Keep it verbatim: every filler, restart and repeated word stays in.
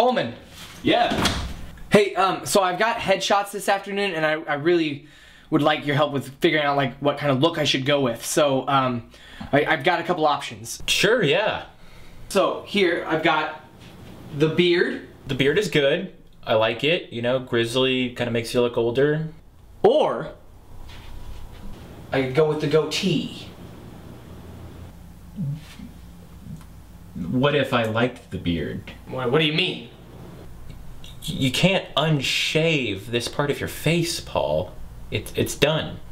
Coleman. Yeah. Hey, um, so I've got headshots this afternoon, and I, I really would like your help with figuring out like what kind of look I should go with. So, um, I, I've got a couple options. Sure, yeah. So here I've got the beard. The beard is good. I like it. You know, grizzly kind of makes you look older. Or I could go with the goatee. What if I liked the beard? What, what do you mean? You can't unshave this part of your face, Paul. It's, it's done.